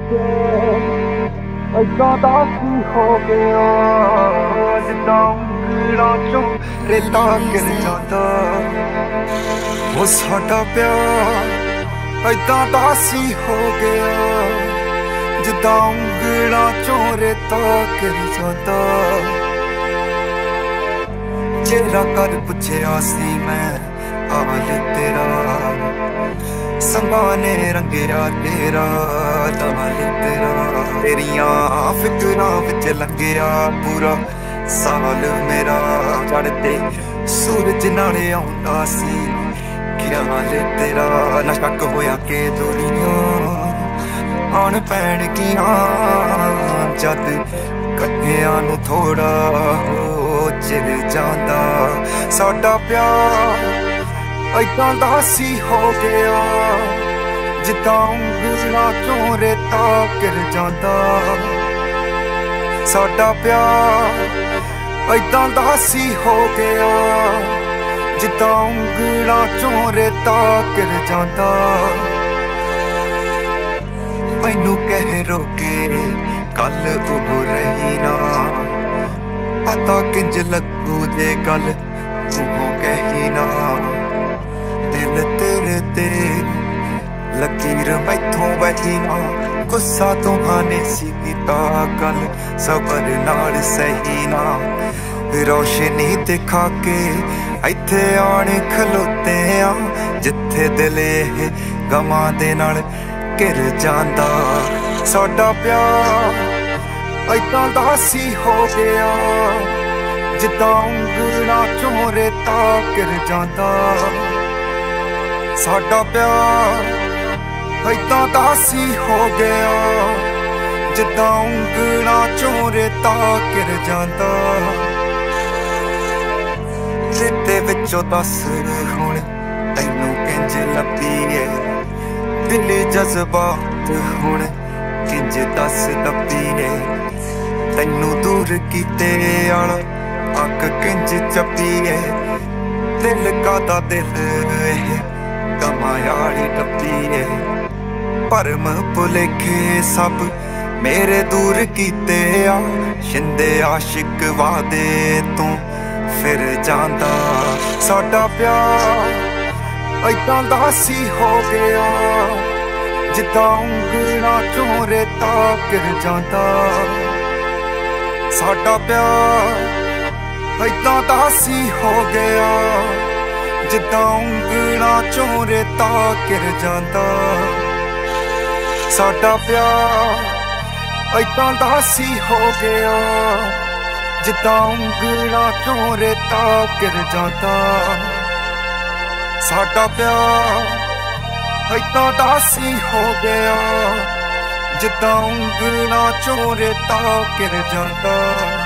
ऐसा दासी हो गया जिदा उंगलों चों रेता गिर जाता वो साडा प्यार ऐसा दासी हो गया जिदा उंगलों चों रेता गिर जाता चेहरा कर पुछया सी मैं हाल तेरा संभाने रंगेरा तेरा दमल तेरा तेरिया फिक्रां विच लंघिया पूरा साल मेरा चढ़ते सूरज नाले आउंदा सी ख्याल तेरा ना शक होया के दूरियां आन पैणगियां जद कन्हियां नूं थोड़ा हो चिर जांदा साडा प्यार ऐसा दासी हो गया जिदा उंगलां चों रेता गिर जांदा साडा प्यार ऐसा दासी हो गया जिदा उंगलां चों रेता गिर जांदा मैनू कह रोके कल उब रही ना पता किंज लगू जे गल तू कही ना दिल तेरे ते लकीर मैथों बही ना गुस्सा तुहाने सी कीता गल सबर नाल सही ना रोशनी दिखा के इत्थे आण खलोते आ जिथे दिल गमां दे नाल घिर जांदा साडा प्यार ऐसा दासी हो गया जिदा उंगलां चों रेता गिर जांदा साडा प्यार ऐसा दासी हो गया जिदा उंगलां चों रेता गिर जांदा रेते विचों दस हुण तैनू किंज लभीए दिल जज्बात हुण किंज दस दबीए तैनू दूर कीते आला अक किंज चपीए दिल कादा दिल कमायाली टपीए भरम भुलेखे सब मेरे दूर कीते आ शिंदे आशिक वादे तू फिर जांदा साडा प्यार ऐसा दासी हो गया जिदा उंगलां चों रेता गिर जांदा साडा प्यार ऐसा दासी हो गया जिदा उंगलां चों रेता गिर जांदा साडा प्यार ऐसा दासी हो गया जिदा उंगलां चों रेता गिर जांदा साडा प्यार ऐसा दासी हो गया जिदा उंगलां चों रेता गिर जांदा।